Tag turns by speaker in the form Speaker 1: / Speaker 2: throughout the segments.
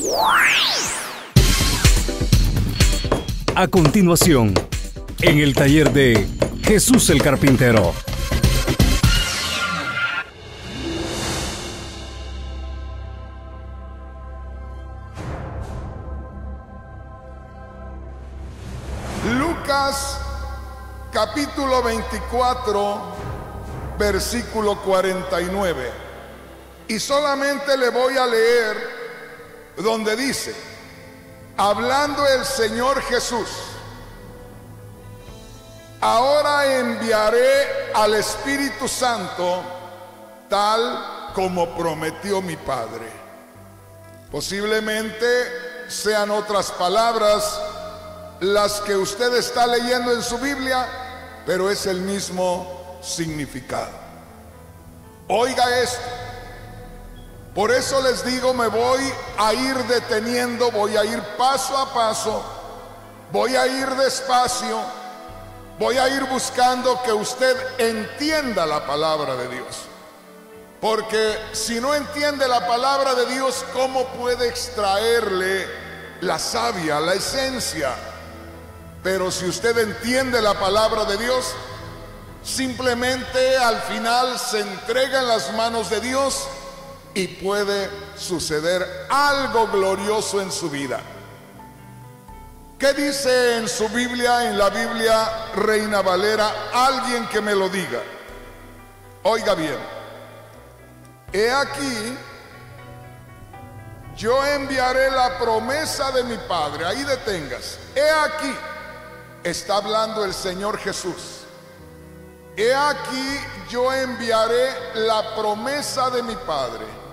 Speaker 1: A continuación, en el taller de Jesús el Carpintero.
Speaker 2: Lucas capítulo 24, versículo 49. Y solamente le voy a leer donde dice: hablando el Señor Jesús, ahora enviaré al Espíritu Santo tal como prometió mi Padre. Posiblemente sean otras palabras las que usted está leyendo en su Biblia, pero es el mismo significado. Oiga esto. Por eso les digo, me voy a ir deteniendo, voy a ir paso a paso, voy a ir despacio, voy a ir buscando que usted entienda la palabra de Dios. Porque si no entiende la palabra de Dios, ¿cómo puede extraerle la savia, la esencia? Pero si usted entiende la palabra de Dios, simplemente al final se entrega en las manos de Dios y puede suceder algo glorioso en su vida. ¿Qué dice en su Biblia, en la Biblia Reina Valera? Alguien que me lo diga. Oiga bien. He aquí, yo enviaré la promesa de mi Padre. Ahí detengas. He aquí, está hablando el Señor Jesús. He aquí, yo enviaré la promesa de mi Padre.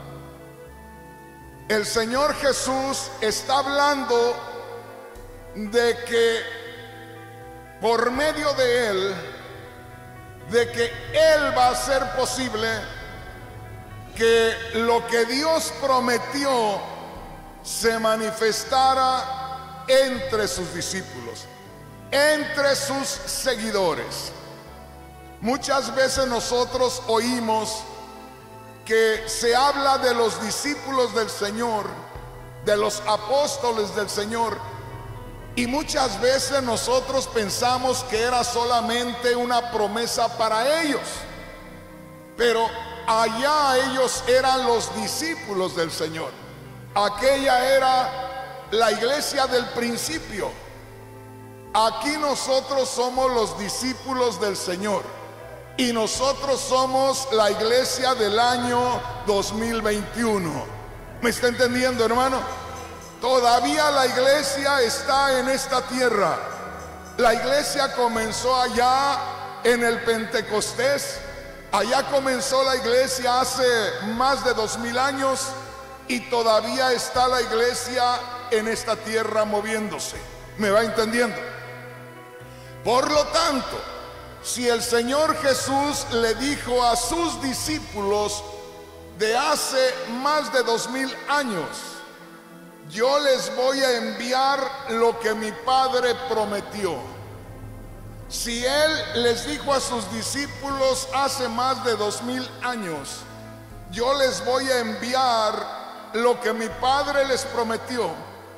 Speaker 2: El Señor Jesús está hablando de que por medio de Él, de que Él va a hacer posible que lo que Dios prometió se manifestara entre sus discípulos, entre sus seguidores. Muchas veces nosotros oímos que se habla de los discípulos del Señor, de los apóstoles del Señor, y muchas veces nosotros pensamos que era solamente una promesa para ellos, pero allá ellos eran los discípulos del Señor. Aquella era la iglesia del principio. Aquí nosotros somos los discípulos del Señor. Y nosotros somos la iglesia del año 2021. ¿Me está entendiendo, hermano? Todavía la iglesia está en esta tierra. La iglesia comenzó allá en el Pentecostés. Allá comenzó la iglesia hace más de 2000 años. Y todavía está la iglesia en esta tierra moviéndose. ¿Me va entendiendo? Por lo tanto, si el Señor Jesús le dijo a sus discípulos de hace más de 2000 años: yo les voy a enviar lo que mi Padre prometió. Si Él les dijo a sus discípulos hace más de 2000 años: yo les voy a enviar lo que mi Padre les prometió,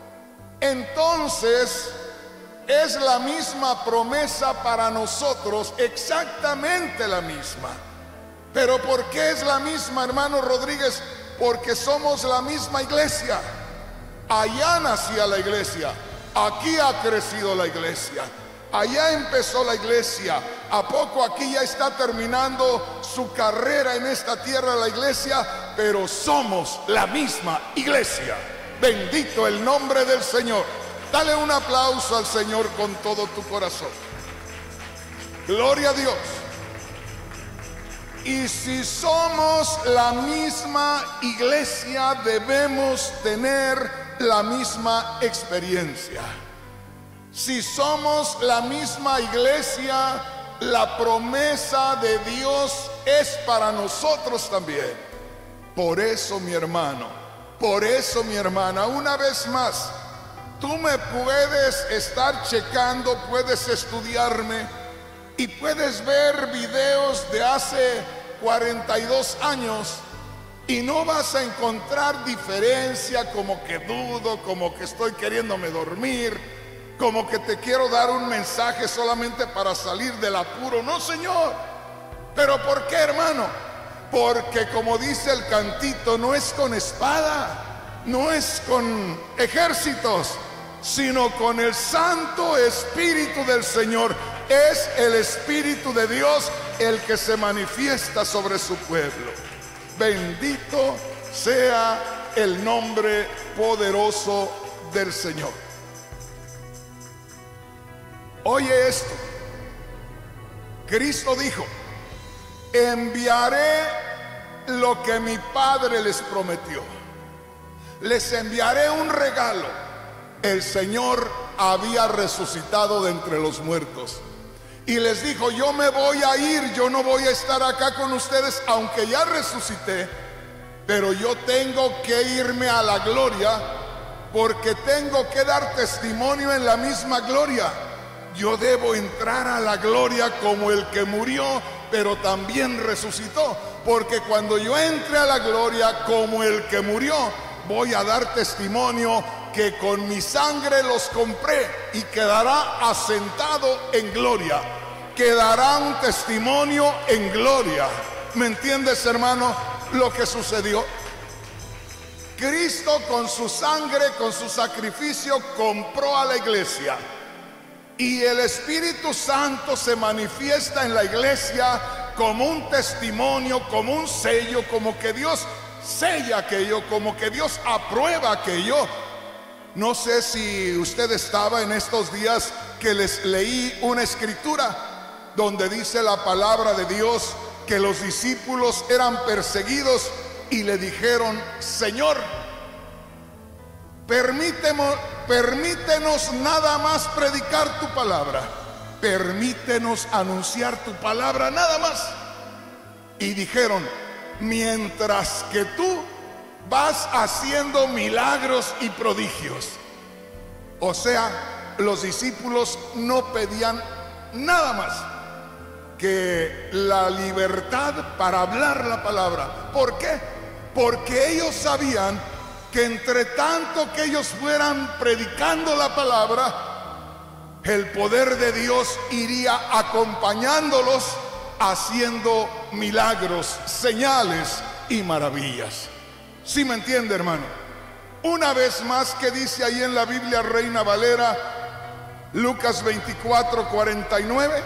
Speaker 2: entonces es la misma promesa para nosotros, exactamente la misma. ¿Pero por qué es la misma, hermano Rodríguez? Porque somos la misma iglesia. Allá nacía la iglesia, aquí ha crecido la iglesia, allá empezó la iglesia, a poco aquí ya está terminando su carrera en esta tierra la iglesia, pero somos la misma iglesia. Bendito el nombre del Señor. Dale un aplauso al Señor con todo tu corazón. Gloria a Dios. Y si somos la misma iglesia, debemos tener la misma experiencia. Si somos la misma iglesia, la promesa de Dios es para nosotros también. Por eso, mi hermano, por eso, mi hermana, una vez más, tú me puedes estar checando, puedes estudiarme y puedes ver videos de hace 42 años Y no vas a encontrar diferencia, como que dudo, como que estoy queriéndome dormir, como que te quiero dar un mensaje solamente para salir del apuro. No, Señor. ¿Pero por qué, hermano? Porque como dice el cantito, no es con espada, no es con ejércitos, sino con el Santo Espíritu del Señor. Es el Espíritu de Dios el que se manifiesta sobre su pueblo. Bendito sea el nombre poderoso del Señor. Oye esto. Cristo dijo: enviaré lo que mi Padre les prometió. Les enviaré un regalo. El Señor había resucitado de entre los muertos. Y les dijo: yo me voy a ir, yo no voy a estar acá con ustedes, aunque ya resucité, pero yo tengo que irme a la gloria, porque tengo que dar testimonio en la misma gloria. Yo debo entrar a la gloria como el que murió, pero también resucitó, porque cuando yo entre a la gloria como el que murió, voy a dar testimonio que con mi sangre los compré, y quedará asentado en gloria, quedará un testimonio en gloria. ¿Me entiendes, hermano, lo que sucedió? Cristo con su sangre, con su sacrificio, compró a la iglesia, y el Espíritu Santo se manifiesta en la iglesia como un testimonio, como un sello, como que Dios sella aquello, como que Dios aprueba aquello. No sé si usted estaba en estos días que les leí una escritura donde dice la palabra de Dios que los discípulos eran perseguidos y le dijeron: Señor, permítenos nada más predicar tu palabra, permítenos anunciar tu palabra nada más. Y dijeron: mientras que tú vas haciendo milagros y prodigios. O sea, los discípulos no pedían nada más que la libertad para hablar la palabra. ¿Por qué? Porque ellos sabían que entre tanto que ellos fueran predicando la palabra, el poder de Dios iría acompañándolos, haciendo milagros, señales y maravillas. ¿Sí me entiende, hermano? Una vez más, que dice ahí en la Biblia Reina Valera, Lucas 24:49.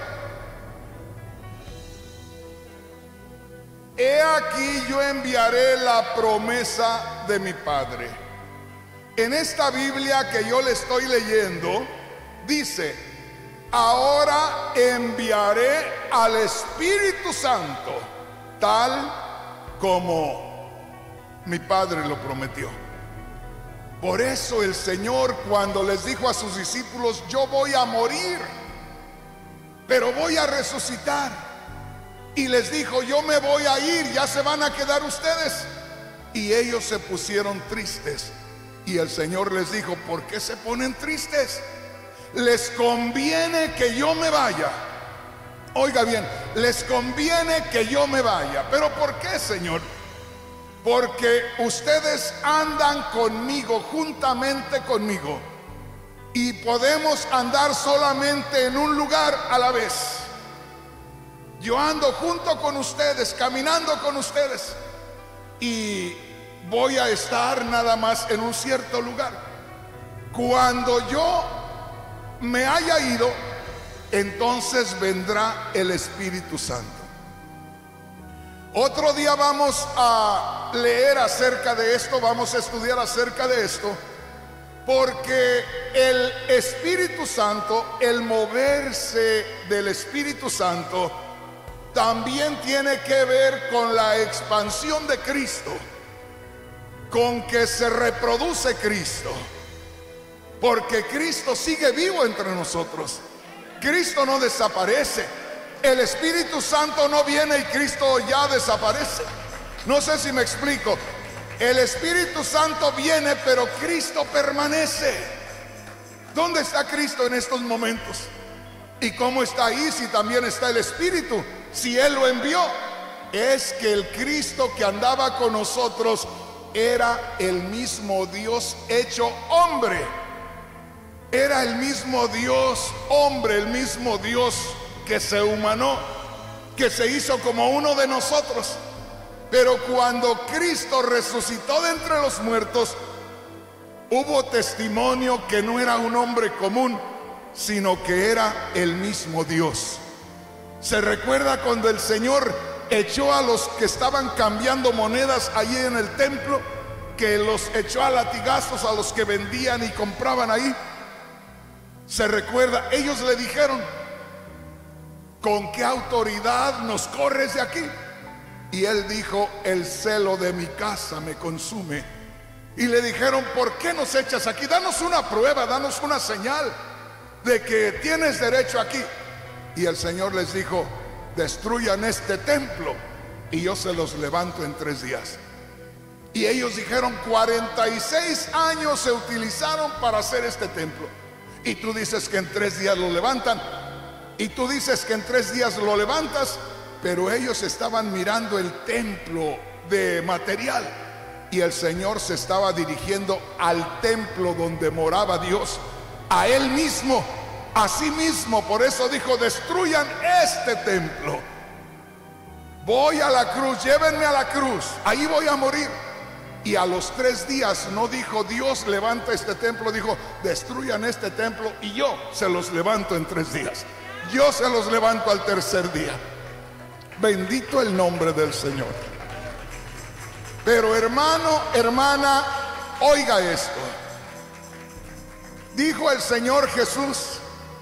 Speaker 2: He aquí yo enviaré la promesa de mi Padre. En esta Biblia que yo le estoy leyendo, dice: ahora enviaré al Espíritu Santo, tal como mi Padre lo prometió. Por eso el Señor, cuando les dijo a sus discípulos: yo voy a morir, pero voy a resucitar, y les dijo: yo me voy a ir, ya se van a quedar ustedes. Y ellos se pusieron tristes. Y el Señor les dijo: ¿por qué se ponen tristes? Les conviene que yo me vaya. Oiga bien, les conviene que yo me vaya. ¿Pero por qué, Señor? Porque ustedes andan conmigo, juntamente conmigo, y podemos andar solamente en un lugar a la vez. Yo ando junto con ustedes, caminando con ustedes, y voy a estar nada más en un cierto lugar. Cuando yo me haya ido, entonces vendrá el Espíritu Santo. Otro día vamos a leer acerca de esto, vamos a estudiar acerca de esto, porque el Espíritu Santo, el moverse del Espíritu Santo, también tiene que ver con la expansión de Cristo, con que se reproduce Cristo, porque Cristo sigue vivo entre nosotros. Cristo no desaparece. El Espíritu Santo no viene y Cristo ya desaparece. No sé si me explico. El Espíritu Santo viene, pero Cristo permanece. ¿Dónde está Cristo en estos momentos? ¿Y cómo está ahí si también está el Espíritu? Si Él lo envió. es que el Cristo que andaba con nosotros era el mismo Dios hecho hombre. Era el mismo Dios hombre, el mismo Dios que se humanó, que se hizo como uno de nosotros. Pero cuando Cristo resucitó de entre los muertos, hubo testimonio que no era un hombre común, sino que era el mismo Dios. Se recuerda cuando el Señor echó a los que estaban cambiando monedas allí en el templo, que los echó a latigazos a los que vendían y compraban ahí. Se recuerda, ellos le dijeron: ¿con qué autoridad nos corres de aquí? Y él dijo: el celo de mi casa me consume. Y le dijeron: ¿por qué nos echas aquí? Danos una prueba, danos una señal de que tienes derecho aquí. Y el Señor les dijo: destruyan este templo y yo se los levanto en 3 días. Y ellos dijeron: 46 años se utilizaron para hacer este templo, y tú dices que en 3 días lo levantan. Y tú dices que en 3 días lo levantas. Pero ellos estaban mirando el templo de material, y el Señor se estaba dirigiendo al templo donde moraba Dios, a Él mismo, a sí mismo. Por eso dijo: destruyan este templo. Voy a la cruz, llévenme a la cruz, ahí voy a morir. Y a los 3 días no dijo: Dios levanta este templo, dijo: destruyan este templo y yo se los levanto en 3 días. Yo se los levanto al tercer día. Bendito el nombre del Señor. Pero hermano, hermana, oiga esto. Dijo el Señor Jesús: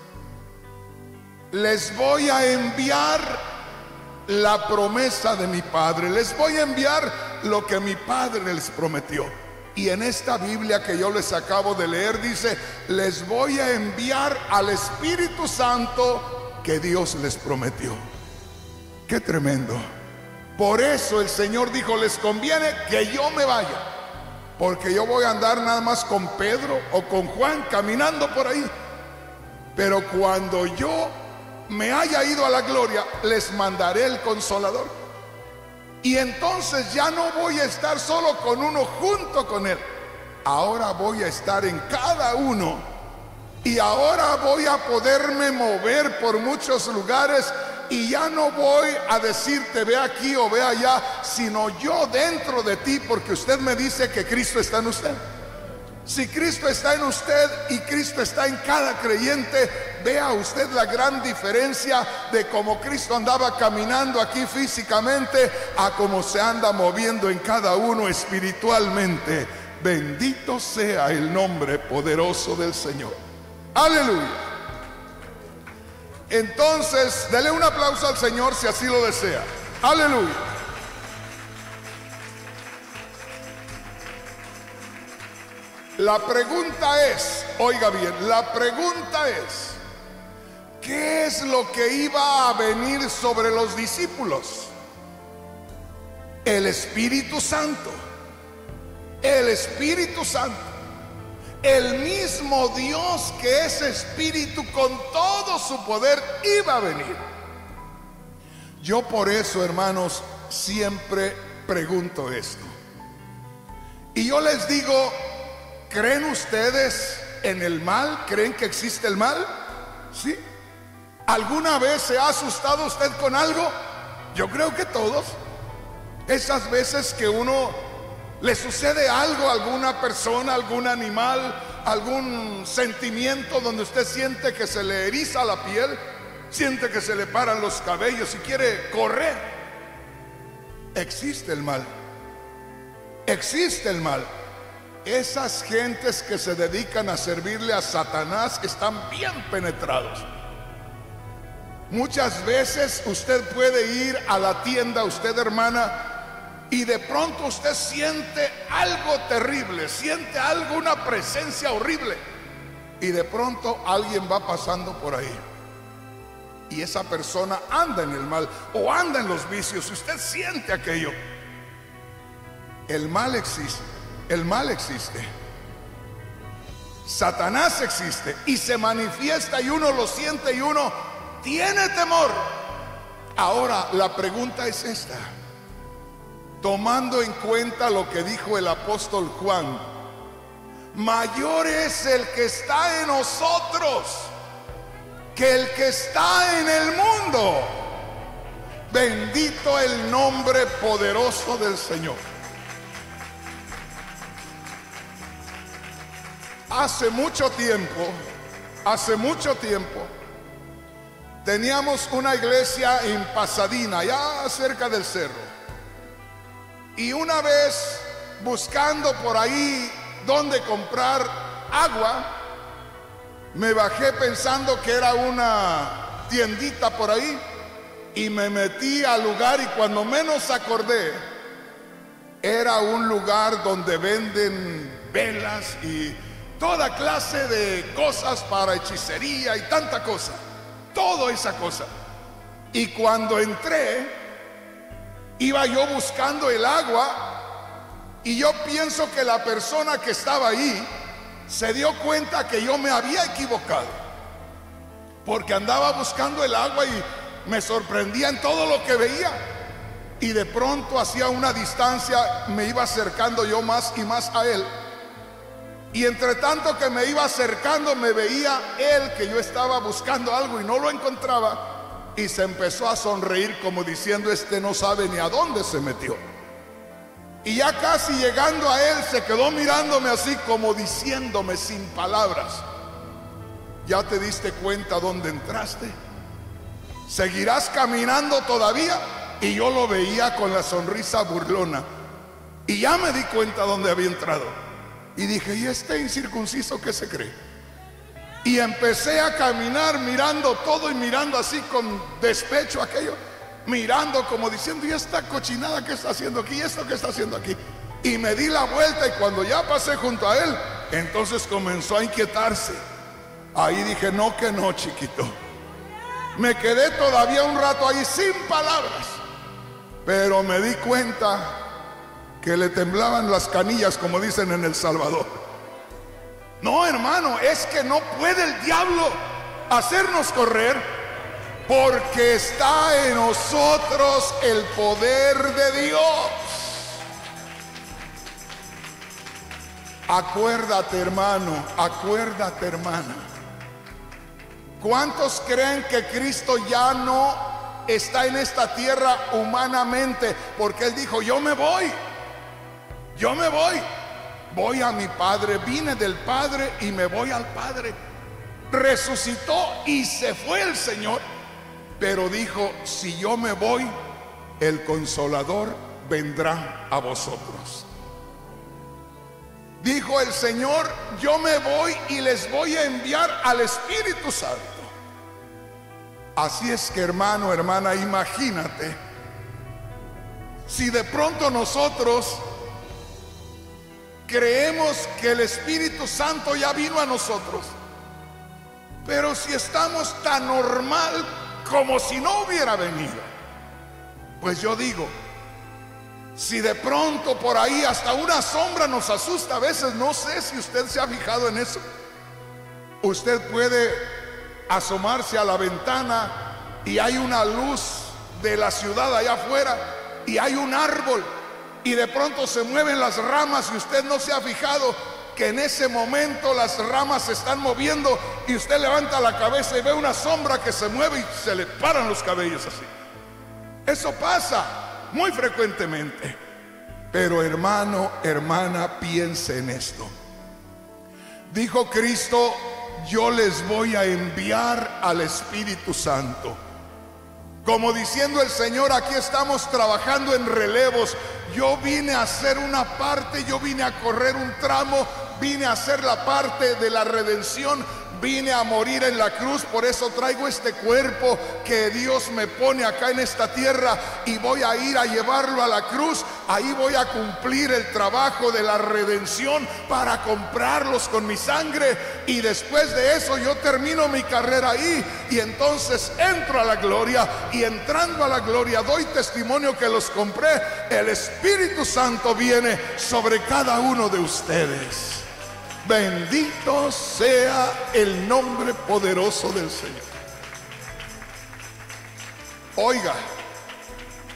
Speaker 2: les voy a enviar la promesa de mi Padre. Les voy a enviar lo que mi Padre les prometió. Y en esta Biblia que yo les acabo de leer dice: les voy a enviar al Espíritu Santo que Dios les prometió. Qué tremendo. Por eso el Señor dijo: les conviene que yo me vaya, porque yo voy a andar nada más con Pedro o con Juan caminando por ahí. Pero cuando yo me haya ido a la gloria, les mandaré el Consolador. Y entonces ya no voy a estar solo con uno, junto con Él. Ahora voy a estar en cada uno. Y ahora voy a poderme mover por muchos lugares. Y ya no voy a decirte: ve aquí o ve allá, sino yo dentro de ti, porque usted me dice que Cristo está en usted. Si Cristo está en usted y Cristo está en cada creyente, vea usted la gran diferencia de cómo Cristo andaba caminando aquí físicamente a cómo se anda moviendo en cada uno espiritualmente. Bendito sea el nombre poderoso del Señor. Aleluya. Entonces, dele un aplauso al Señor si así lo desea. Aleluya. La pregunta es, oiga bien, la pregunta es: ¿qué es lo que iba a venir sobre los discípulos? El Espíritu Santo. El Espíritu Santo. El mismo Dios que es Espíritu con todo su poder iba a venir. Yo por eso, hermanos, siempre pregunto esto. Y yo les digo: ¿creen ustedes en el mal? ¿Creen que existe el mal? ¿Sí? ¿Alguna vez se ha asustado usted con algo? Yo creo que todos. Esas veces que uno le sucede algo a alguna persona, algún animal, algún sentimiento donde usted siente que se le eriza la piel, siente que se le paran los cabellos y quiere correr. Existe el mal. Existe el mal. Esas gentes que se dedican a servirle a Satanás están bien penetrados. Muchas veces usted puede ir a la tienda, usted hermana, y de pronto usted siente algo terrible, siente algo, una presencia horrible. Y de pronto alguien va pasando por ahí. Y esa persona anda en el mal o anda en los vicios. Usted siente aquello. El mal existe. El mal existe. Satanás existe y se manifiesta y uno lo siente y uno tiene temor. Ahora la pregunta es esta: tomando en cuenta lo que dijo el apóstol Juan: mayor es el que está en nosotros que el que está en el mundo. Bendito el nombre poderoso del Señor. Hace mucho tiempo, teníamos una iglesia en Pasadena, allá cerca del cerro. Y una vez, buscando por ahí dónde comprar agua, me bajé pensando que era una tiendita por ahí, y me metí al lugar, y cuando menos acordé, era un lugar donde venden velas y toda clase de cosas para hechicería y tanta cosa, toda esa cosa. Y cuando entré, iba yo buscando el agua, y yo pienso que la persona que estaba ahí se dio cuenta que yo me había equivocado, porque andaba buscando el agua y me sorprendía en todo lo que veía. Y de pronto, hacia una distancia, me iba acercando yo más y más a él. Y entre tanto que me iba acercando, me veía él que yo estaba buscando algo y no lo encontraba, y se empezó a sonreír como diciendo: este no sabe ni a dónde se metió. Y ya casi llegando a él, se quedó mirándome así como diciéndome sin palabras: ¿ya te diste cuenta dónde entraste? ¿Seguirás caminando todavía? Y yo lo veía con la sonrisa burlona, y ya me di cuenta dónde había entrado. Y dije: ¿y este incircunciso qué se cree? Y empecé a caminar mirando todo, y mirando así con despecho aquello, mirando como diciendo: ¿y esta cochinada qué está haciendo aquí? ¿Y esto qué está haciendo aquí? Y me di la vuelta, y cuando ya pasé junto a él, entonces comenzó a inquietarse. Ahí dije: no, que no, chiquito. Me quedé todavía un rato ahí sin palabras, pero me di cuenta que le temblaban las canillas, como dicen en El Salvador. No, hermano, es que no puede el diablo hacernos correr, porque está en nosotros el poder de Dios. Acuérdate, hermano, acuérdate, hermana. ¿Cuántos creen que Cristo ya no está en esta tierra humanamente? Porque Él dijo: yo me voy, voy a mi Padre, vine del Padre y me voy al Padre. Resucitó y se fue el Señor, pero dijo: si yo me voy, el Consolador vendrá a vosotros. Dijo el Señor: yo me voy y les voy a enviar al Espíritu Santo. Así es que, hermano, hermana, imagínate si de pronto nosotros creemos que el Espíritu Santo ya vino a nosotros, pero si estamos tan normal como si no hubiera venido. Pues yo digo, si de pronto por ahí hasta una sombra nos asusta a veces, no sé si usted se ha fijado en eso. Usted puede asomarse a la ventana y hay una luz de la ciudad allá afuera, y hay un árbol, y de pronto se mueven las ramas, y usted no se ha fijado que en ese momento las ramas se están moviendo, y usted levanta la cabeza y ve una sombra que se mueve y se le paran los cabellos así. Eso pasa muy frecuentemente. Pero, hermano, hermana, piense en esto. Dijo Cristo: yo les voy a enviar al Espíritu Santo. Como diciendo el Señor: aquí estamos trabajando en relevos. Yo vine a hacer una parte, yo vine a correr un tramo, vine a hacer la parte de la redención, vine a morir en la cruz. Por eso traigo este cuerpo que Dios me pone acá en esta tierra, y voy a ir a llevarlo a la cruz. Ahí voy a cumplir el trabajo de la redención para comprarlos con mi sangre, y después de eso yo termino mi carrera ahí, y entonces entro a la gloria, y entrando a la gloria doy testimonio que los compré. El Espíritu Santo viene sobre cada uno de ustedes. Bendito sea el nombre poderoso del Señor. Oiga,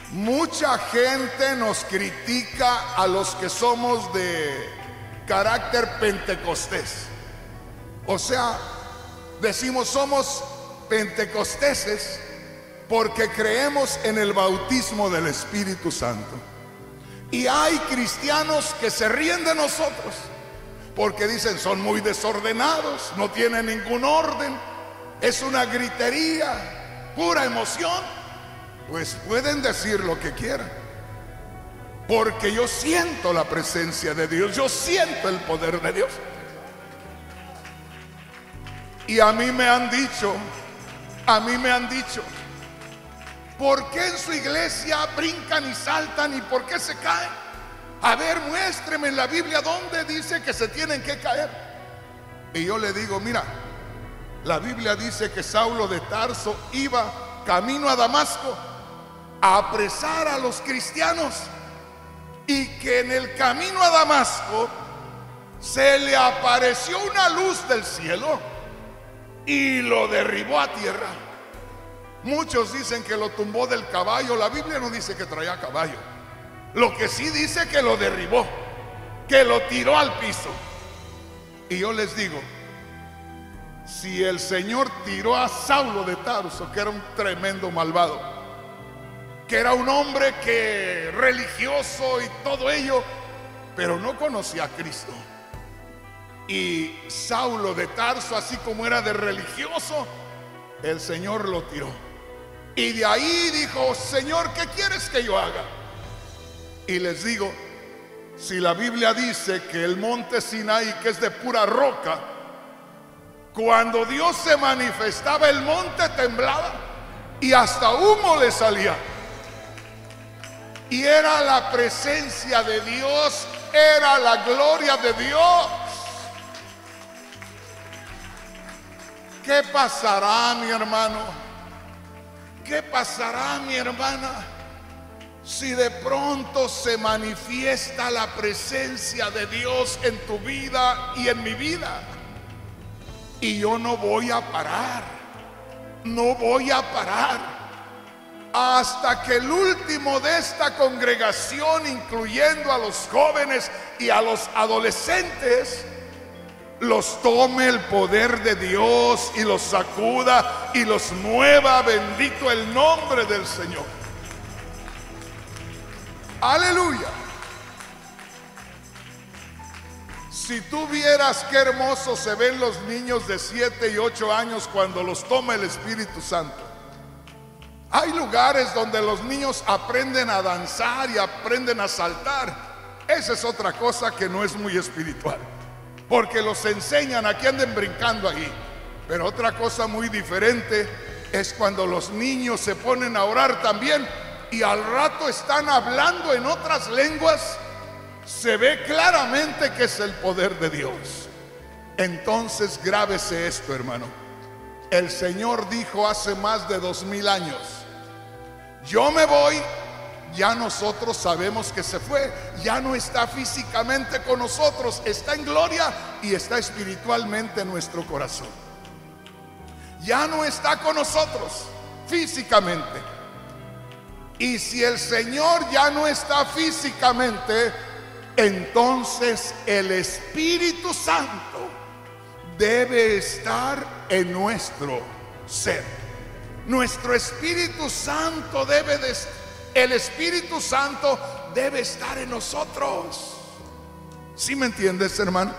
Speaker 2: Mucha gente nos critica a los que somos de carácter pentecostés. O sea, decimos somos pentecosteses porque creemos en el bautismo del Espíritu Santo. Y hay cristianos que se ríen de nosotros porque dicen son muy desordenados, no tienen ningún orden, es una gritería, pura emoción. Pues pueden decir lo que quieran, porque yo siento la presencia de Dios, yo siento el poder de Dios. Y a mí me han dicho, ¿por qué en su iglesia brincan y saltan y por qué se caen? A ver, muéstreme en la Biblia dónde dice que se tienen que caer. Y yo le digo, mira, la Biblia dice que Saulo de Tarso iba camino a Damasco a apresar a los cristianos, y que en el camino a Damasco se le apareció una luz del cielo y lo derribó a tierra. Muchos dicen que lo tumbó del caballo. La Biblia no dice que traía caballo. Lo que sí dice que lo derribó, que lo tiró al piso. Y yo les digo, si el Señor tiró a Saulo de Tarso, que era un tremendo malvado, que era un hombre que religioso y todo ello, pero no conocía a Cristo, y Saulo de Tarso, así como era de religioso, el Señor lo tiró. Y de ahí dijo, Señor, ¿qué quieres que yo haga? Y les digo, si la Biblia dice que el monte Sinaí, que es de pura roca, cuando Dios se manifestaba, el monte temblaba y hasta humo le salía. Y era la presencia de Dios, era la gloria de Dios. ¿Qué pasará, mi hermano? ¿Qué pasará, mi hermana, si de pronto se manifiesta la presencia de Dios en tu vida y en mi vida? Y yo no voy a parar, no voy a parar hasta que el último de esta congregación, incluyendo a los jóvenes y a los adolescentes, los tome el poder de Dios y los sacuda y los mueva. Bendito el nombre del Señor. Aleluya. Si tú vieras qué hermosos se ven los niños de 7 y 8 años cuando los toma el Espíritu Santo. Hay lugares donde los niños aprenden a danzar y aprenden a saltar. Esa es otra cosa que no es muy espiritual, porque los enseñan a que anden brincando ahí. Pero otra cosa muy diferente es cuando los niños se ponen a orar también y al rato están hablando en otras lenguas. Se ve claramente que es el poder de Dios. Entonces grábese esto, hermano. El Señor dijo hace más de 2000 años, yo me voy. Ya nosotros sabemos que se fue, ya no está físicamente con nosotros, está en gloria y está espiritualmente en nuestro corazón. Ya no está con nosotros físicamente. Y si el Señor ya no está físicamente, entonces el Espíritu Santo debe estar en nuestro ser. Nuestro Espíritu Santo debe de estar. El Espíritu Santo debe estar en nosotros. ¿Sí me entiendes, hermano?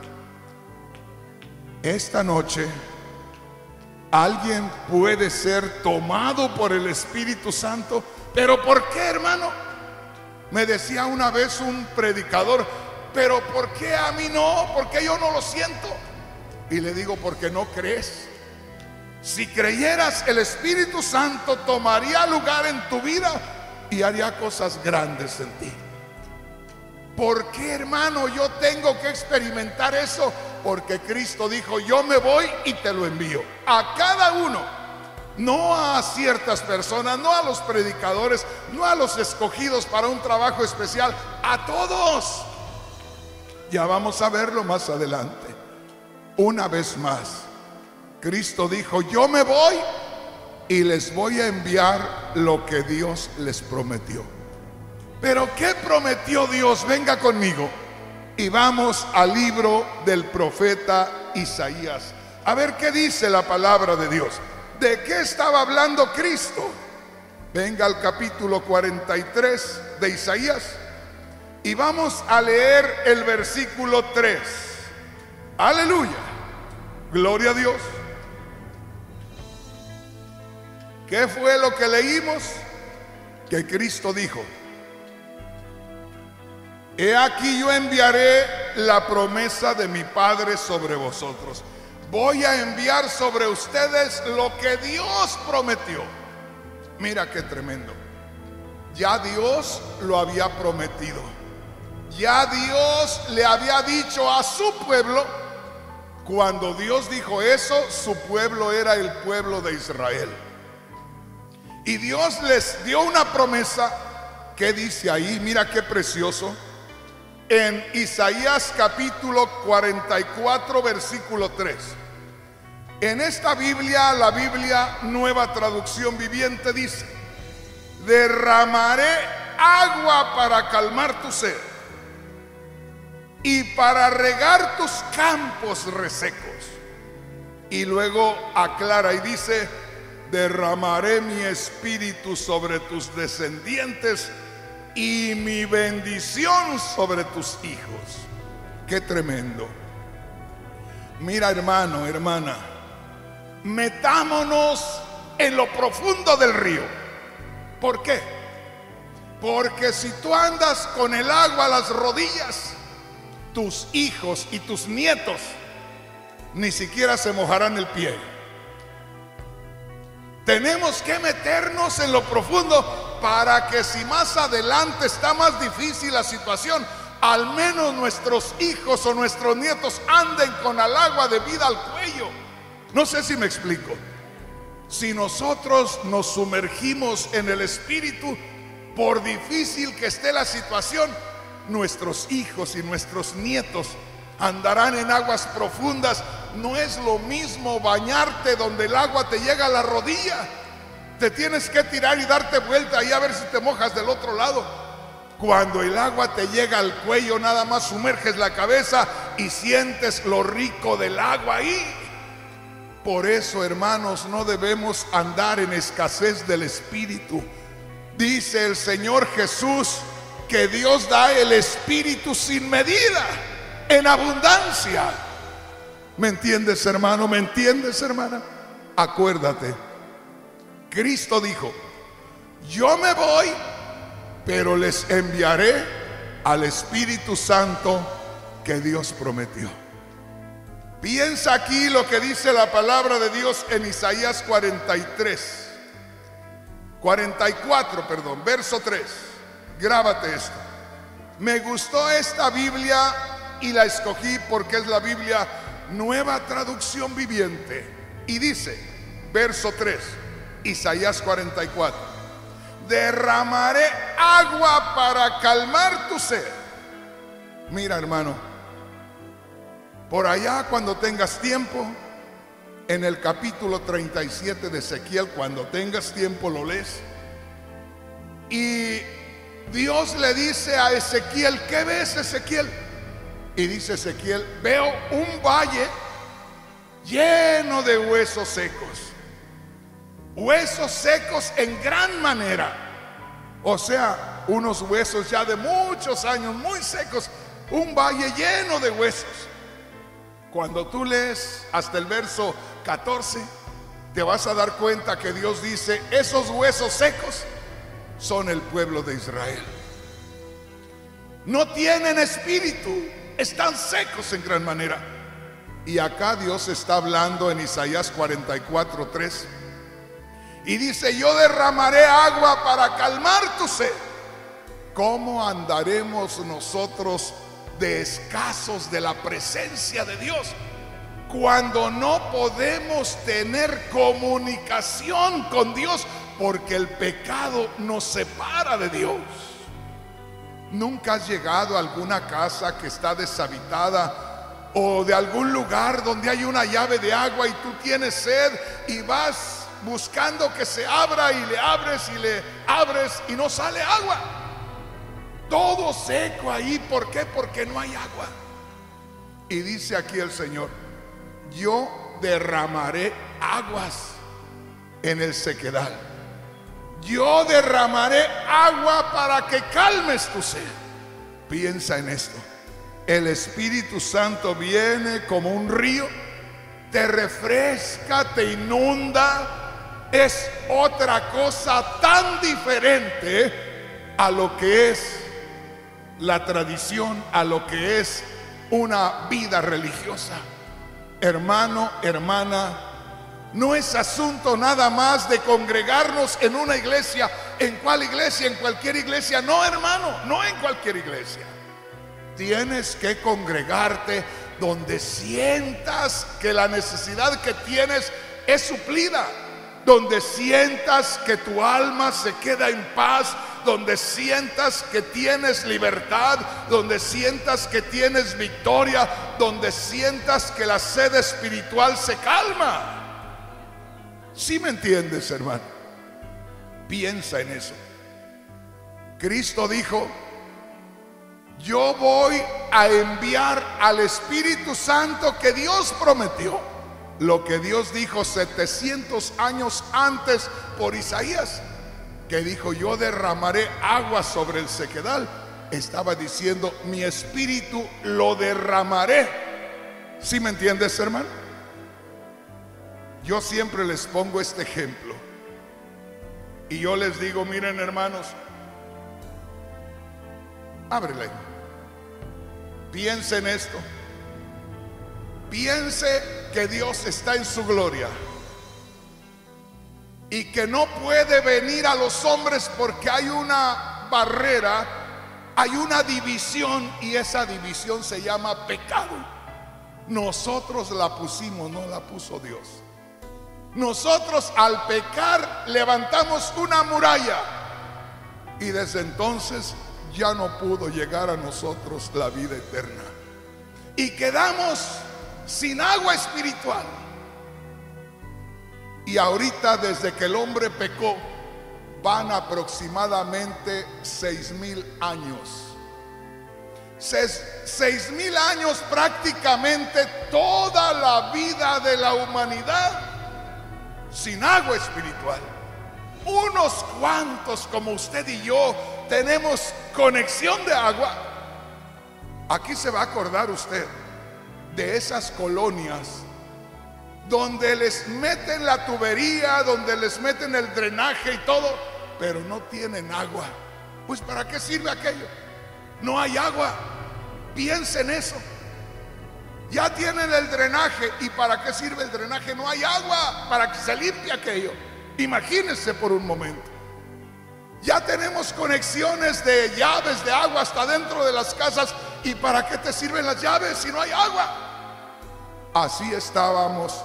Speaker 2: Esta noche alguien puede ser tomado por el Espíritu Santo. ¿Pero por qué, hermano? Me decía una vez un predicador, ¿pero por qué a mí no? ¿Por qué yo no lo siento? Y le digo, porque no crees. Si creyeras, el Espíritu Santo tomaría lugar en tu vida y haría cosas grandes en ti. ¿Por qué, hermano, yo tengo que experimentar eso? Porque Cristo dijo, yo me voy y te lo envío a cada uno. No a ciertas personas, no a los predicadores, no a los escogidos para un trabajo especial, a todos. Ya vamos a verlo más adelante. Una vez más, Cristo dijo, yo me voy y les voy a enviar lo que Dios les prometió. ¿Pero qué prometió Dios? Venga conmigo y vamos al libro del profeta Isaías. A ver qué dice la palabra de Dios. ¿De qué estaba hablando Cristo? Venga al capítulo 43 de Isaías y vamos a leer el versículo 3. Aleluya, gloria a Dios. ¿Qué fue lo que leímos? Que Cristo dijo: he aquí yo enviaré la promesa de mi Padre sobre vosotros. Voy a enviar sobre ustedes lo que Dios prometió. Mira qué tremendo. Ya Dios lo había prometido. Ya Dios le había dicho a su pueblo. Cuando Dios dijo eso, su pueblo era el pueblo de Israel. Y Dios les dio una promesa. ¿Qué dice ahí? Mira qué precioso. En Isaías capítulo 44 versículo 3. En esta Biblia, la Biblia Nueva Traducción Viviente dice: derramaré agua para calmar tu sed y para regar tus campos resecos. Y luego aclara y dice: derramaré mi espíritu sobre tus descendientes y mi bendición sobre tus hijos. Qué tremendo. Mira, hermano, hermana, metámonos en lo profundo del río. ¿Por qué? Porque si tú andas con el agua a las rodillas, tus hijos y tus nietos ni siquiera se mojarán el pie. Tenemos que meternos en lo profundo para que si más adelante está más difícil la situación, al menos nuestros hijos o nuestros nietos anden con el agua de vida al cuello. No sé si me explico. Si nosotros nos sumergimos en el Espíritu, por difícil que esté la situación, nuestros hijos y nuestros nietos andarán en aguas profundas. No es lo mismo bañarte donde el agua te llega a la rodilla. Te tienes que tirar y darte vuelta y a ver si te mojas del otro lado. Cuando el agua te llega al cuello, nada más sumerges la cabeza y sientes lo rico del agua ahí. Por eso, hermanos, no debemos andar en escasez del Espíritu. Dice el Señor Jesús que Dios da el Espíritu sin medida, en abundancia. ¿Me entiendes, hermano? ¿Me entiendes, hermana? Acuérdate, Cristo dijo: yo me voy, pero les enviaré al Espíritu Santo que Dios prometió. Piensa aquí lo que dice la palabra de Dios en Isaías 44, verso 3. Grábate esto. Me gustó esta Biblia y la escogí porque es la Biblia Nueva Traducción Viviente. Y dice, verso 3, Isaías 44: derramaré agua para calmar tu sed. Mira, hermano, por allá cuando tengas tiempo, en el capítulo 37 de Ezequiel, cuando tengas tiempo lo lees. Y Dios le dice a Ezequiel: ¿qué ves, Ezequiel? Y dice Ezequiel: veo un valle lleno de huesos secos. Huesos secos en gran manera. O sea, unos huesos ya de muchos años, muy secos. Un valle lleno de huesos. Cuando tú lees hasta el verso 14, te vas a dar cuenta que Dios dice: esos huesos secos son el pueblo de Israel. No tienen espíritu, están secos en gran manera. Y acá Dios está hablando en Isaías 44:3 y dice: yo derramaré agua para calmar tu sed. ¿Cómo andaremos nosotros de escasos de la presencia de Dios cuando no podemos tener comunicación con Dios porque el pecado nos separa de Dios? ¿Nunca has llegado a alguna casa que está deshabitada o de algún lugar donde hay una llave de agua y tú tienes sed y vas buscando que se abra y le abres y no sale agua. Todo seco ahí. ¿Por qué? Porque no hay agua. Y dice aquí el Señor: yo derramaré aguas en el sequedal. Yo derramaré agua para que calmes tu sed. Piensa en esto. El Espíritu Santo viene como un río, te refresca, te inunda. Es otra cosa tan diferente a lo que es la tradición, a lo que es una vida religiosa. Hermano, hermana, no es asunto nada más de congregarnos en una iglesia. ¿En cuál iglesia? En cualquier iglesia. No, hermano, no en cualquier iglesia. Tienes que congregarte donde sientas que la necesidad que tienes es suplida, donde sientas que tu alma se queda en paz, donde sientas que tienes libertad, donde sientas que tienes victoria, donde sientas que la sed espiritual se calma. ¿Sí me entiendes, hermano? Piensa en eso. Cristo dijo: yo voy a enviar al Espíritu Santo que Dios prometió. Lo que Dios dijo 700 años antes por Isaías, que dijo: yo derramaré agua sobre el sequedal. Estaba diciendo: mi espíritu lo derramaré. ¿Sí me entiendes, hermano? Yo siempre les pongo este ejemplo y yo les digo: miren, hermanos, ábrele. Piense en esto. Piense que Dios está en su gloria y que no puede venir a los hombres porque hay una barrera, hay una división, y esa división se llama pecado. Nosotros la pusimos, no la puso Dios. Nosotros al pecar levantamos una muralla y desde entonces ya no pudo llegar a nosotros la vida eterna y quedamos sin agua espiritual. Y ahorita, desde que el hombre pecó, van aproximadamente 6,000 años. 6,000 años, prácticamente toda la vida de la humanidad sin agua espiritual. Unos cuantos como usted y yo tenemos conexión de agua. Aquí se va a acordar usted de esas colonias donde les meten la tubería, donde les meten el drenaje y todo, pero no tienen agua. Pues ¿para qué sirve aquello? No hay agua. Piensa en eso. Ya tienen el drenaje, ¿y para qué sirve el drenaje? No hay agua para que se limpie aquello. Imagínense por un momento. Ya tenemos conexiones de llaves de agua hasta dentro de las casas, ¿y para qué te sirven las llaves si no hay agua? Así estábamos,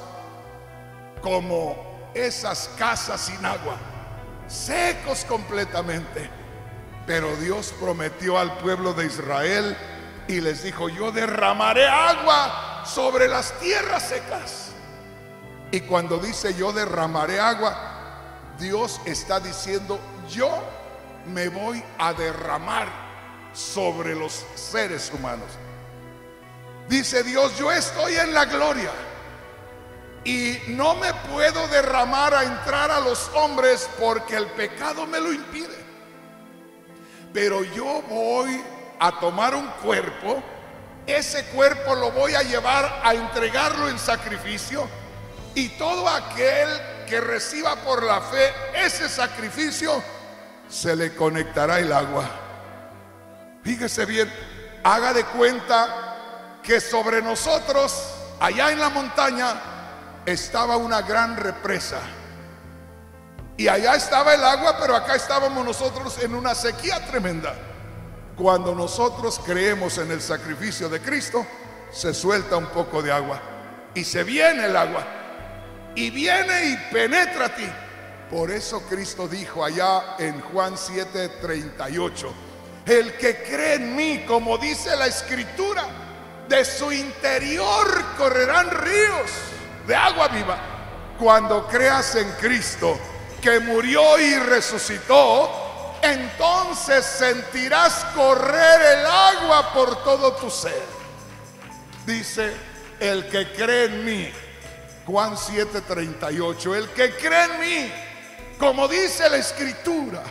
Speaker 2: como esas casas sin agua, secos completamente. Pero Dios prometió al pueblo de Israel y les dijo: yo derramaré agua sobre las tierras secas. Y cuando dice yo derramaré agua, Dios está diciendo: yo me voy a derramar sobre los seres humanos. Dice Dios: yo estoy en la gloria y no me puedo derramar a entrar a los hombres porque el pecado me lo impide. Pero yo voy a tomar un cuerpo, ese cuerpo lo voy a llevar a entregarlo en sacrificio, y todo aquel que reciba por la fe ese sacrificio, se le conectará el agua. Fíjese bien, haga de cuenta que sobre nosotros, allá en la montaña, estaba una gran represa. Y allá estaba el agua, pero acá estábamos nosotros en una sequía tremenda. Cuando nosotros creemos en el sacrificio de Cristo, se suelta un poco de agua y se viene el agua, y viene y penetra a ti. Por eso Cristo dijo allá en Juan 7:38: el que cree en mí, como dice la Escritura, de su interior correrán ríos de agua viva. cuando creas en Cristo, que murió y resucitó, entonces sentirás correr el agua por todo tu ser. Dice, el que cree en mí, Juan 7:38, el que cree en mí, como dice la Escritura,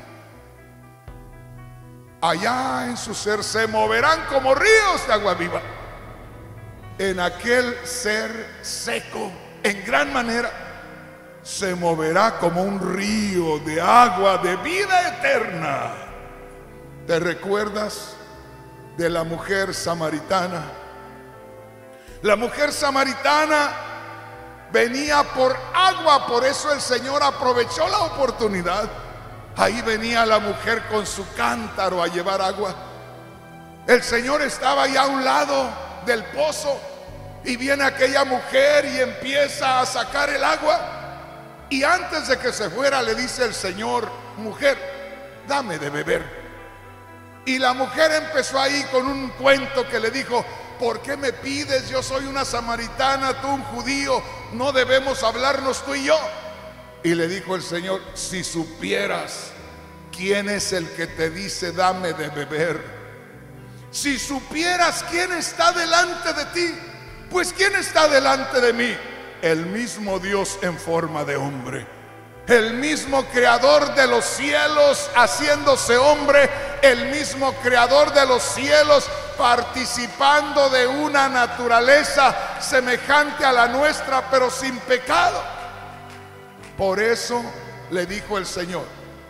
Speaker 2: allá en su ser se moverán como ríos de agua viva. En aquel ser seco, en gran manera, se moverá como un río de agua de vida eterna. ¿Te recuerdas de la mujer samaritana? La mujer samaritana venía por agua, por eso el Señor aprovechó la oportunidad. Ahí venía la mujer con su cántaro a llevar agua. El Señor estaba ahí a un lado del pozo y viene aquella mujer y empieza a sacar el agua. Y antes de que se fuera le dice el Señor, mujer, dame de beber. Y la mujer empezó ahí con un cuento que le dijo, ¿por qué me pides? Yo soy una samaritana, tú un judío, no debemos hablarnos tú y yo. Y le dijo el Señor, si supieras quién es el que te dice dame de beber, si supieras quién está delante de ti, pues quién está delante de mí, el mismo Dios en forma de hombre, el mismo creador de los cielos haciéndose hombre, el mismo creador de los cielos participando de una naturaleza semejante a la nuestra, pero sin pecado. Por eso le dijo el Señor,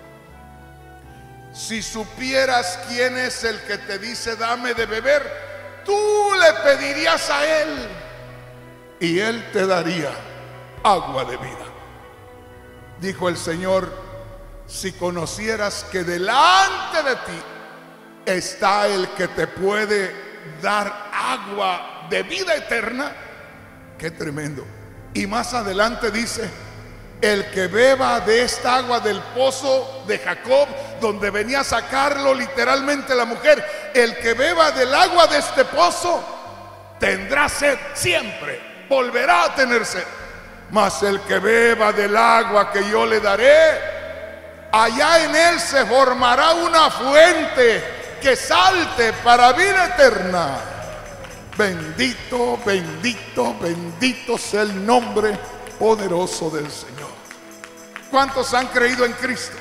Speaker 2: si supieras quién es el que te dice dame de beber, tú le pedirías a él y él te daría agua de vida. Dijo el Señor, si conocieras que delante de ti está el que te puede dar agua de vida eterna. Qué tremendo. Y más adelante dice, el que beba de esta agua del pozo de Jacob, donde venía a sacarlo literalmente la mujer, el que beba del agua de este pozo tendrá sed siempre, volverá a tener sed. Mas el que beba del agua que yo le daré, allá en él se formará una fuente que salte para vida eterna. Bendito, bendito, bendito sea el nombre poderoso del Señor. ¿Cuántos han creído en Cristo?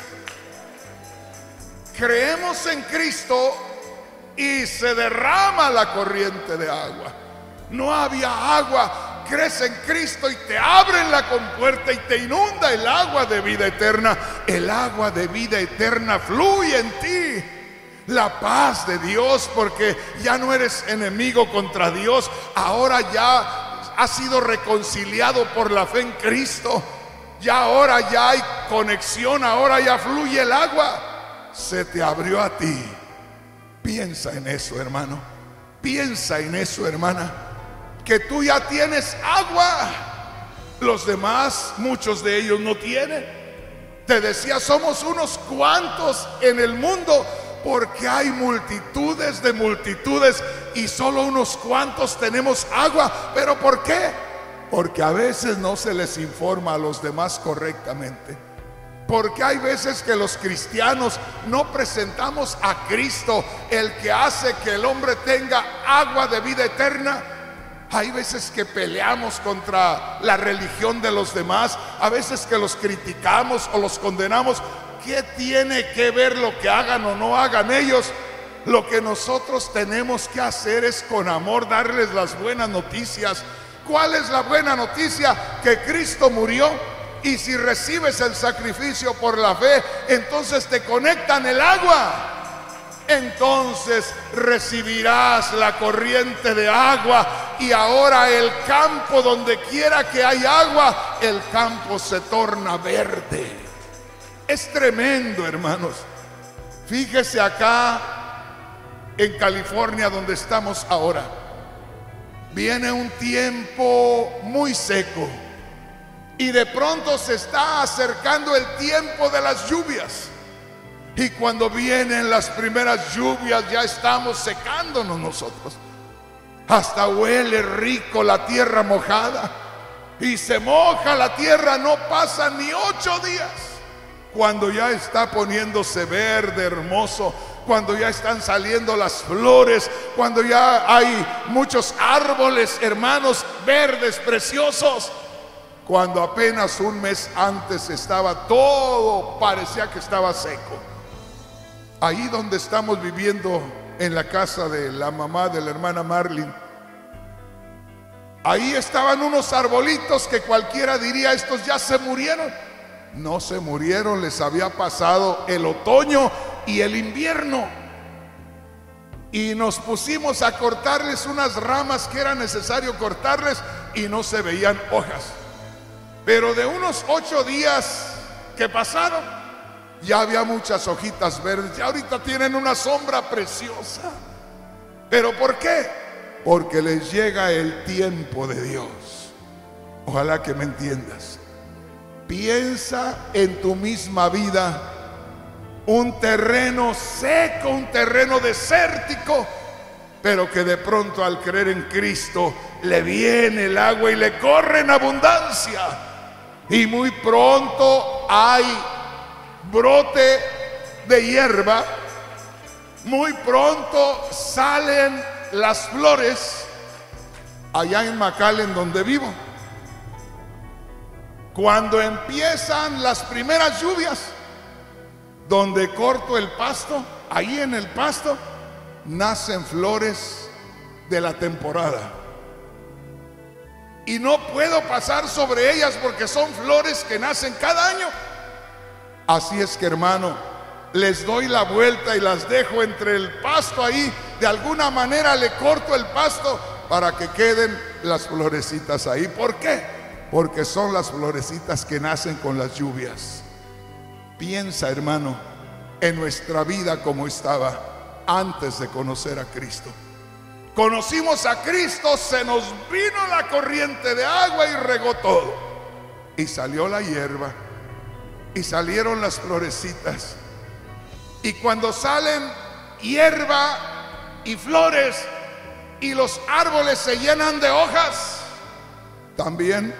Speaker 2: Creemos en Cristo y se derrama la corriente de agua. No había agua. Crees en Cristo y te abren la compuerta y te inunda el agua de vida eterna. El agua de vida eterna fluye en ti. La paz de Dios, porque ya no eres enemigo contra Dios. Ahora ya has sido reconciliado por la fe en Cristo. Ya ahora ya hay conexión, ahora ya fluye el agua. Se te abrió a ti. Piensa en eso, hermano. Piensa en eso, hermana. Que tú ya tienes agua. Los demás, muchos de ellos no tienen. Te decía, somos unos cuantos en el mundo, porque hay multitudes de multitudes y solo unos cuantos tenemos agua. ¿Pero por qué? Porque a veces no se les informa a los demás correctamente. Porque hay veces que los cristianos no presentamos a Cristo, el que hace que el hombre tenga agua de vida eterna. Hay veces que peleamos contra la religión de los demás, a veces que los criticamos o los condenamos. ¿Qué tiene que ver lo que hagan o no hagan ellos? Lo que nosotros tenemos que hacer es con amor darles las buenas noticias. ¿Cuál es la buena noticia? Que Cristo murió, y si recibes el sacrificio por la fe, entonces te conectan el agua. Entonces recibirás la corriente de agua, y ahora el campo, donde quiera que hay agua, el campo se torna verde. Es tremendo, hermanos. Fíjese acá en California, donde estamos ahora. Viene un tiempo muy seco y de pronto se está acercando el tiempo de las lluvias. Y cuando vienen las primeras lluvias, ya estamos secándonos nosotros. Hasta huele rico la tierra mojada. y se moja la tierra, no pasan ni 8 días cuando ya está poniéndose verde, hermoso, cuando ya están saliendo las flores, cuando ya hay muchos árboles, hermanos, verdes, preciosos. Cuando apenas un mes antes estaba todo, parecía que estaba seco. Ahí donde estamos viviendo, en la casa de la mamá de la hermana Marlene, ahí estaban unos arbolitos que cualquiera diría, estos ya se murieron. No se murieron, les había pasado el otoño y el invierno. Y nos pusimos a cortarles unas ramas que era necesario cortarles y no se veían hojas. Pero de unos 8 días que pasaron, ya había muchas hojitas verdes. Ya ahorita tienen una sombra preciosa. ¿Pero por qué? Porque les llega el tiempo de Dios. Ojalá que me entiendas. Piensa en tu misma vida, un terreno seco, un terreno desértico, pero que de pronto al creer en Cristo le viene el agua y le corre en abundancia. Y muy pronto hay brote de hierba, muy pronto salen las flores. Allá en McAllen, donde vivo, cuando empiezan las primeras lluvias, donde corto el pasto, ahí en el pasto nacen flores de la temporada. Y no puedo pasar sobre ellas porque son flores que nacen cada año. Así es que, hermano, les doy la vuelta y las dejo entre el pasto ahí. De alguna manera le corto el pasto para que queden las florecitas ahí. ¿Por qué? Porque son las florecitas que nacen con las lluvias. Piensa, hermano, en nuestra vida como estaba antes de conocer a Cristo. Conocimos a Cristo, se nos vino la corriente de agua y regó todo. Y salió la hierba y salieron las florecitas. Y cuando salen hierba y flores y los árboles se llenan de hojas, también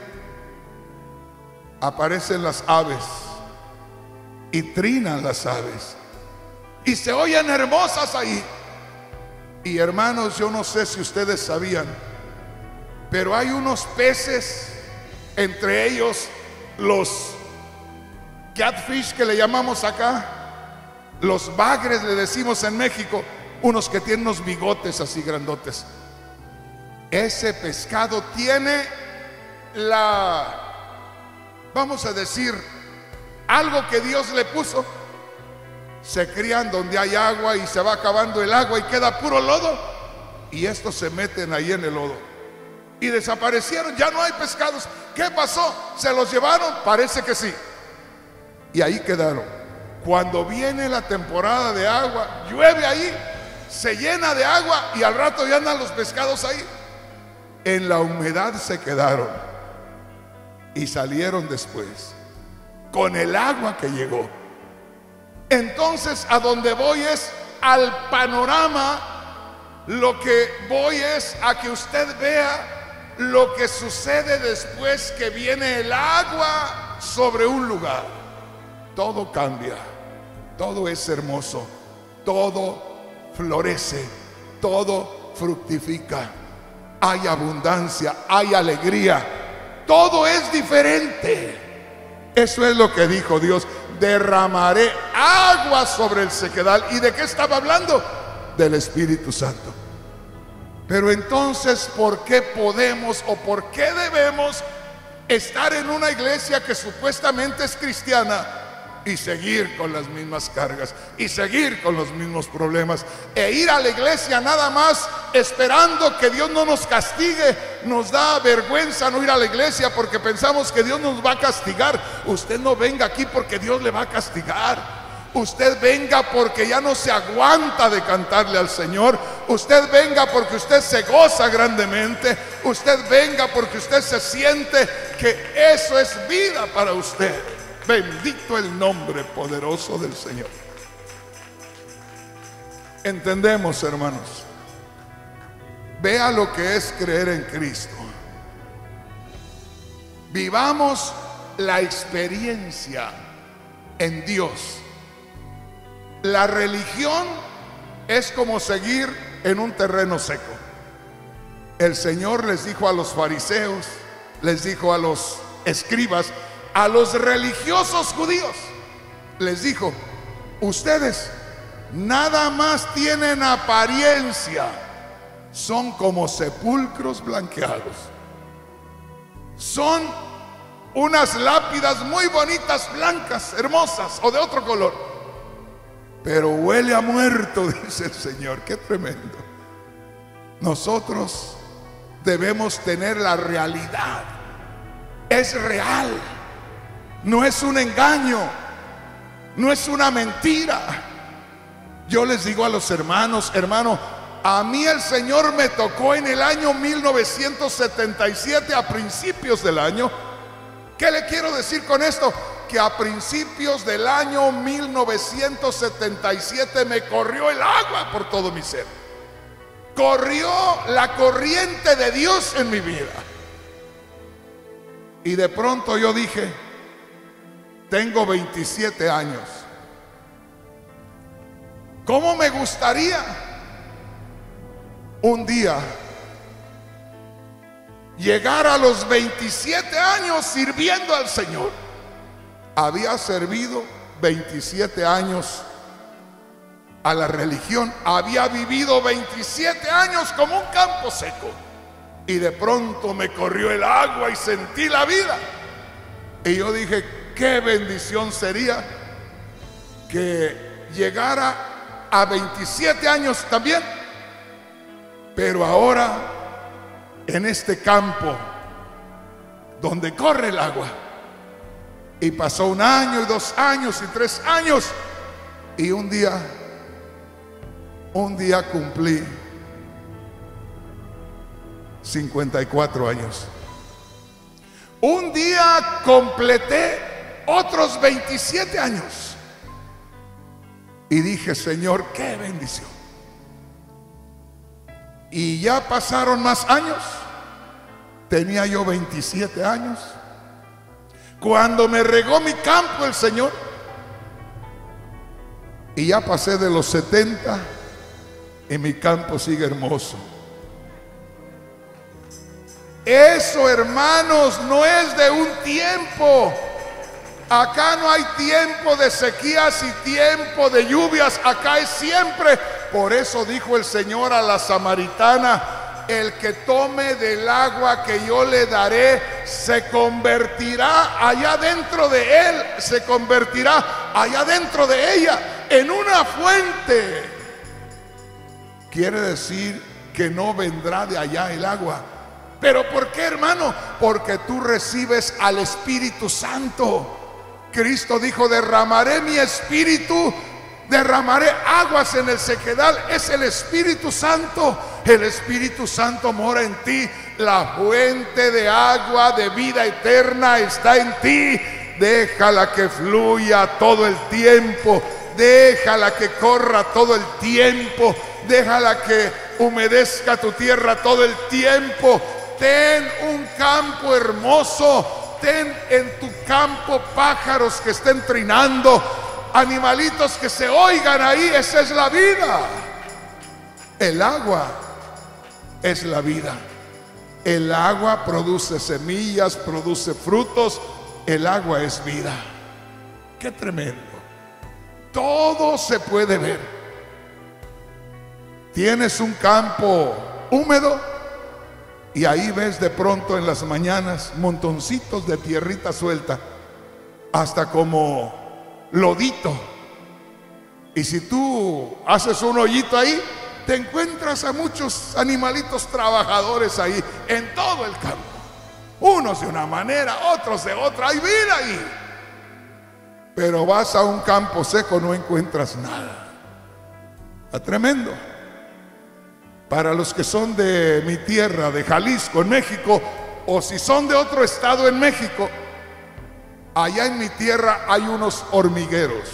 Speaker 2: aparecen las aves y trinan las aves y se oyen hermosas ahí. Y hermanos, yo no sé si ustedes sabían, pero hay unos peces, entre ellos los catfish que le llamamos acá, los bagres le decimos en México, unos que tienen unos bigotes así grandotes. Ese pescado tiene vamos a decir, algo que Dios le puso. Se crían donde hay agua y se va acabando el agua y queda puro lodo, y estos se meten ahí en el lodo y desaparecieron. Ya no hay pescados. ¿Qué pasó? ¿Se los llevaron? Parece que sí. Y ahí quedaron. Cuando viene la temporada de agua, llueve ahí, se llena de agua y al rato ya andan los pescados ahí. En la humedad se quedaron y salieron después con el agua que llegó. Entonces, a donde voy es al panorama. Lo que voy es a que usted vea lo que sucede después que viene el agua sobre un lugar. Todo cambia, todo es hermoso, todo florece, todo fructifica. Hay abundancia, hay alegría, todo es diferente. Eso es lo que dijo Dios: derramaré agua sobre el sequedal. ¿Y de qué estaba hablando? Del Espíritu Santo. Pero entonces, ¿por qué podemos o por qué debemos estar en una iglesia que supuestamente es cristiana y seguir con las mismas cargas y seguir con los mismos problemas, e ir a la iglesia nada más esperando que Dios no nos castigue? Nos da vergüenza no ir a la iglesia porque pensamos que Dios nos va a castigar. Usted no venga aquí porque Dios le va a castigar. Usted venga porque ya no se aguanta de cantarle al Señor. Usted venga porque usted se goza grandemente. Usted venga porque usted se siente que eso es vida para usted. Bendito el nombre poderoso del Señor. Entendemos, hermanos. Vea lo que es creer en Cristo. Vivamos la experiencia en Dios. La religión es como seguir en un terreno seco. El Señor les dijo a los fariseos, les dijo a los escribas, a los religiosos judíos, les dijo: ustedes nada más tienen apariencia, son como sepulcros blanqueados, son unas lápidas muy bonitas, blancas, hermosas o de otro color, pero huele a muerto, dice el Señor. Qué tremendo. Nosotros debemos tener la realidad. Es real, no es un engaño, no es una mentira. Yo les digo a los hermanos: hermano, a mí el Señor me tocó en el año 1977, a principios del año. ¿Qué le quiero decir con esto? Que a principios del año 1977 me corrió el agua por todo mi ser. Corrió la corriente de Dios en mi vida. Y de pronto yo dije: tengo 27 años. ¿Cómo me gustaría un día llegar a los 27 años sirviendo al Señor? Había servido 27 años a la religión, había vivido 27 años como un campo seco, y de pronto me corrió el agua y sentí la vida. Y yo dije: qué bendición sería que llegara a 27 años también, pero ahora en este campo donde corre el agua. Y pasó 1 año y 2 años y 3 años, y un día cumplí 54 años. Un día completé otros 27 años. Y dije: Señor, qué bendición. Y ya pasaron más años. Tenía yo 27 años cuando me regó mi campo el Señor. Y ya pasé de los 70 y mi campo sigue hermoso. Eso, hermanos, no es de un tiempo. Acá no hay tiempo de sequías y tiempo de lluvias. Acá es siempre. Por eso dijo el Señor a la samaritana: el que tome del agua que yo le daré se convertirá allá dentro de él, se convertirá allá dentro de ella en una fuente. Quiere decir que no vendrá de allá el agua. ¿Pero por qué, hermano? Porque tú recibes al Espíritu Santo. Cristo dijo: derramaré mi espíritu, derramaré aguas en el sequedal. Es el Espíritu Santo. El Espíritu Santo mora en ti. La fuente de agua de vida eterna está en ti. Déjala que fluya todo el tiempo. Déjala que corra todo el tiempo. Déjala que humedezca tu tierra todo el tiempo. Ten un campo hermoso. Ten en tu campo pájaros que estén trinando, animalitos que se oigan ahí. Esa es la vida. El agua es la vida. El agua produce semillas, produce frutos. El agua es vida. Qué tremendo. Todo se puede ver. Tienes un campo húmedo y ahí ves de pronto en las mañanas montoncitos de tierrita suelta, hasta como lodito. Y si tú haces un hoyito ahí, te encuentras a muchos animalitos trabajadores ahí en todo el campo. Unos de una manera, otros de otra. Hay vida ahí. Pero vas a un campo seco, no encuentras nada. Está tremendo. Para los que son de mi tierra, de Jalisco, en México, o si son de otro estado en México, allá en mi tierra hay unos hormigueros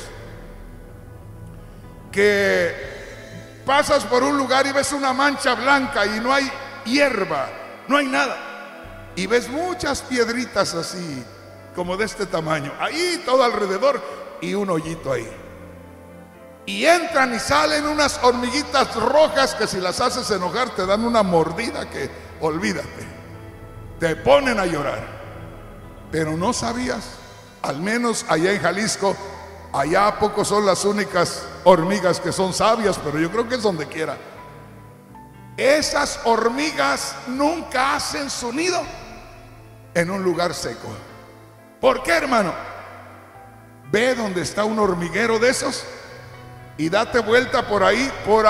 Speaker 2: que pasas por un lugar y ves una mancha blanca y no hay hierba, no hay nada. y ves muchas piedritas así, como de este tamaño, ahí todo alrededor, y un hoyito ahí. Y entran y salen unas hormiguitas rojas que si las haces enojar te dan una mordida que olvídate, te ponen a llorar. Pero no sabías, al menos allá en Jalisco, allá a poco son las únicas hormigas que son sabias, pero yo creo que es donde quiera. Esas hormigas nunca hacen su nido en un lugar seco. ¿Por qué, hermano? Ve donde está un hormiguero de esos y date vuelta por ahí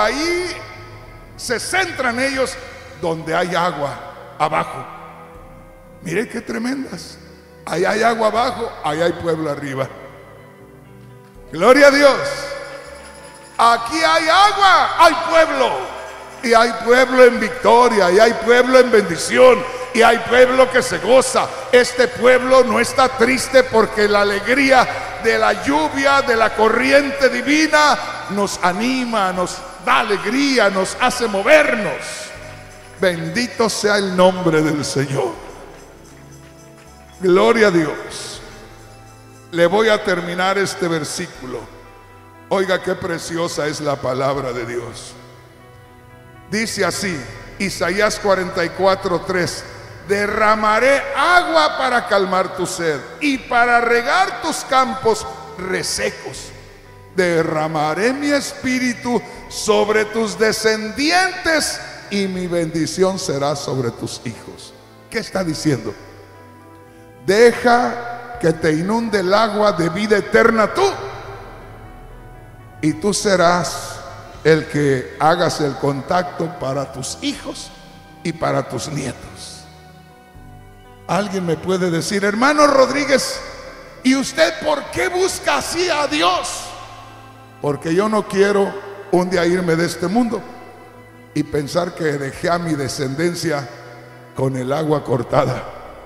Speaker 2: se centran ellos donde hay agua abajo. Mire qué tremendas. Ahí hay agua abajo, ahí hay pueblo arriba. Gloria a Dios. Aquí hay agua, hay pueblo. Y hay pueblo en victoria, y hay pueblo en bendición, y hay pueblo que se goza. Este pueblo no está triste porque la alegría de la lluvia, de la corriente divina, nos anima, nos da alegría, nos hace movernos. Bendito sea el nombre del Señor. Gloria a Dios. Le voy a terminar este versículo. Oiga qué preciosa es la palabra de Dios. Dice así, Isaías 44:3: derramaré agua para calmar tu sed y para regar tus campos resecos. Derramaré mi espíritu sobre tus descendientes y mi bendición será sobre tus hijos. ¿Qué está diciendo? Deja que te inunde el agua de vida eterna tú, y tú serás el que hagas el contacto para tus hijos y para tus nietos. Alguien me puede decir: hermano Rodríguez, ¿y usted por qué busca así a Dios? Porque yo no quiero un día irme de este mundo y pensar que dejé a mi descendencia con el agua cortada.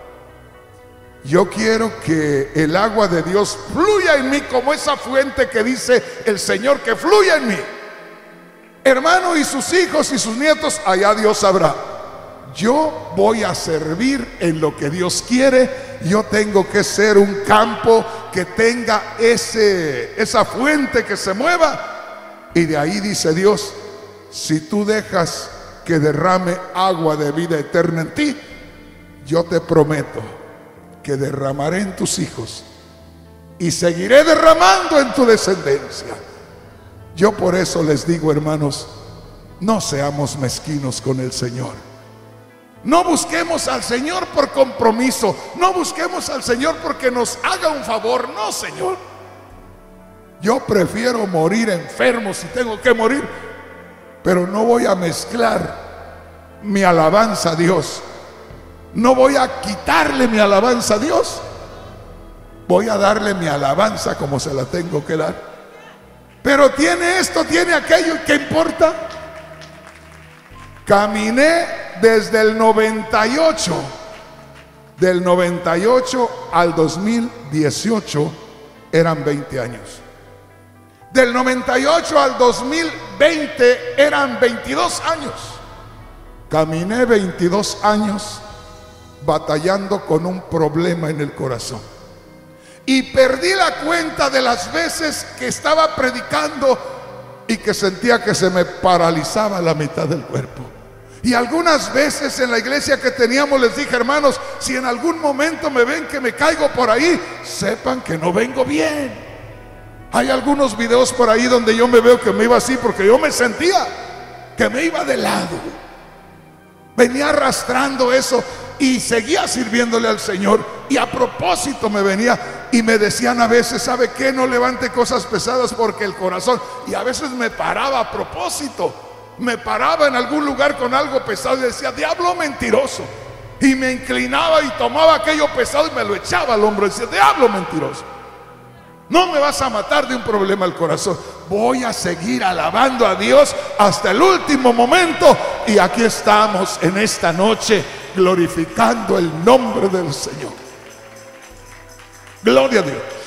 Speaker 2: Yo quiero que el agua de Dios fluya en mí como esa fuente que dice el Señor que fluya en mí. Hermano, y sus hijos y sus nietos, allá Dios sabrá. Yo voy a servir en lo que Dios quiere. Yo tengo que ser un campo que tenga esa fuente que se mueva. Y de ahí dice Dios: si tú dejas que derrame agua de vida eterna en ti, yo te prometo que derramaré en tus hijos y seguiré derramando en tu descendencia. Yo por eso les digo, hermanos, no seamos mezquinos con el Señor. No busquemos al Señor por compromiso. No busquemos al Señor porque nos haga un favor. No, Señor. Yo prefiero morir enfermo si tengo que morir, pero no voy a mezclar mi alabanza a Dios. No voy a quitarle mi alabanza a Dios. Voy a darle mi alabanza como se la tengo que dar. Pero tiene esto, tiene aquello, ¿qué importa? Caminé desde el 98. Del 98 al 2018 eran 20 años. Del 98 al 2020 eran 22 años. Caminé 22 años batallando con un problema en el corazón. Y perdí la cuenta de las veces que estaba predicando y que sentía que se me paralizaba la mitad del cuerpo. Y algunas veces en la iglesia que teníamos les dije: hermanos, si en algún momento me ven que me caigo por ahí, sepan que no vengo bien. Hay algunos videos por ahí donde yo me veo que me iba así porque yo me sentía que me iba de lado. Venía arrastrando eso y seguía sirviéndole al Señor. Y a propósito me venía y me decían a veces: ¿sabe qué? No levante cosas pesadas porque el corazón. Y a veces me paraba a propósito. Me paraba en algún lugar con algo pesado y decía: diablo mentiroso. Y me inclinaba y tomaba aquello pesado y me lo echaba al hombro y decía: diablo mentiroso. No me vas a matar de un problema al corazón. Voy a seguir alabando a Dios hasta el último momento. Y aquí estamos en esta noche glorificando el nombre del Señor. Gloria a Dios.